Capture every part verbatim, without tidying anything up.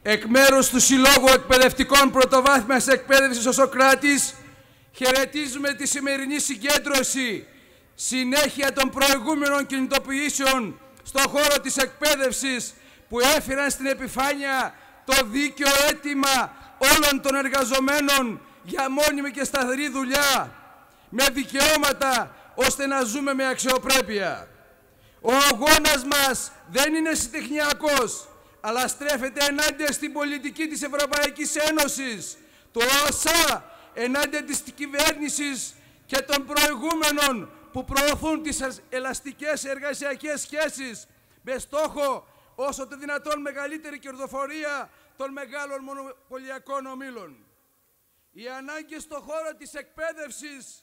Εκ μέρους του Συλλόγου Εκπαιδευτικών Πρωτοβάθμιας Εκπαίδευσης ο Σωκράτης, χαιρετίζουμε τη σημερινή συγκέντρωση, συνέχεια των προηγούμενων κινητοποιήσεων στον χώρο της εκπαίδευσης που έφεραν στην επιφάνεια το δίκαιο αίτημα όλων των εργαζομένων για μόνιμη και σταθερή δουλειά, με δικαιώματα ώστε να ζούμε με αξιοπρέπεια. Ο αγώνας μας δεν είναι συντεχνιακός, αλλά στρέφεται ενάντια στην πολιτική της Ευρωπαϊκής Ένωσης, του ΟΣΑ, ενάντια της κυβέρνησης και των προηγούμενων που προωθούν τις ελαστικές εργασιακές σχέσεις με στόχο όσο το δυνατόν μεγαλύτερη κερδοφορία των μεγάλων μονοπωλιακών ομίλων. Οι ανάγκες στον χώρο της εκπαίδευσης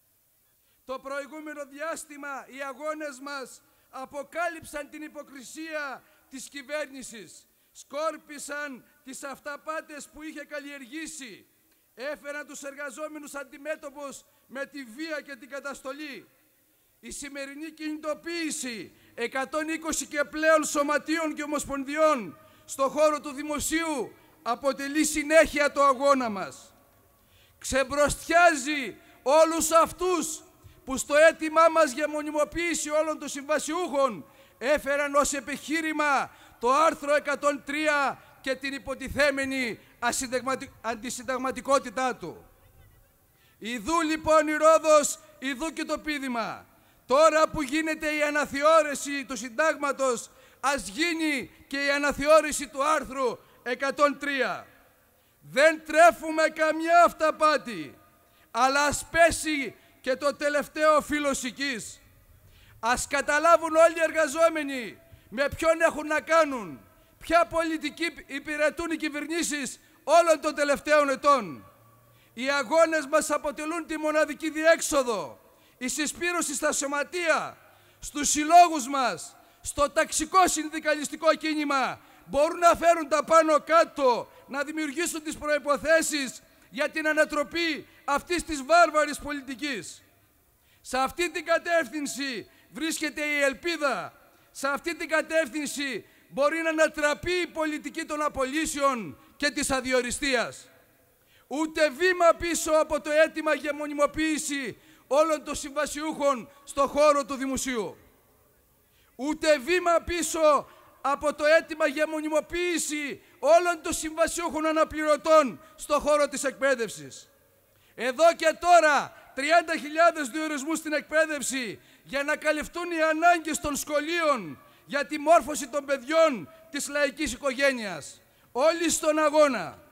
το προηγούμενο διάστημα, οι αγώνες μας αποκάλυψαν την υποκρισία της κυβέρνησης, σκόρπισαν τις αυταπάτες που είχε καλλιεργήσει, έφεραν τους εργαζόμενους αντιμέτωπους με τη βία και την καταστολή. Η σημερινή κινητοποίηση εκατόν είκοσι και πλέον σωματείων και ομοσπονδιών στον χώρο του δημοσίου αποτελεί συνέχεια το αγώνα μας. Ξεμπροστιάζει όλους αυτούς που στο αίτημά μας για μονιμοποίηση όλων των συμβασιούχων έφεραν ως επιχείρημα το άρθρο εκατόν τρία και την υποτιθέμενη αντισυνταγματικότητά του. Ιδού λοιπόν η Ρόδος, ιδού και το πείδημα. Τώρα που γίνεται η αναθεώρηση του συντάγματος, ας γίνει και η αναθεώρηση του άρθρου εκατόν τρία. Δεν τρέφουμε καμιά αυταπάτη, αλλά ας πέσει και το τελευταίο φύλλο σικής. Ας καταλάβουν όλοι οι εργαζόμενοι με ποιον έχουν να κάνουν, ποια πολιτική υπηρετούν οι κυβερνήσεις όλων των τελευταίων ετών. Οι αγώνες μας αποτελούν τη μοναδική διέξοδο. Η συσπήρωση στα σωματεία, στους συλλόγους μας, στο ταξικό συνδικαλιστικό κίνημα μπορούν να φέρουν τα πάνω κάτω, να δημιουργήσουν τις προϋποθέσεις για την ανατροπή αυτής της βάρβαρης πολιτικής. Σε αυτή την κατεύθυνση βρίσκεται η ελπίδα. Σε αυτή την κατεύθυνση μπορεί να ανατραπεί η πολιτική των απολύσεων και της αδιοριστίας. Ούτε βήμα πίσω από το αίτημα για μονιμοποίηση όλων των συμβασιούχων στον χώρο του δημοσίου. Ούτε βήμα πίσω από το αίτημα για μονιμοποίηση όλων των συμβασιούχων αναπληρωτών στον χώρο της εκπαίδευσης. Εδώ και τώρα τριάντα χιλιάδες διορισμούς στην εκπαίδευση για να καλυφθούν οι ανάγκες των σχολείων για τη μόρφωση των παιδιών της λαϊκής οικογένειας. Όλοι στον αγώνα.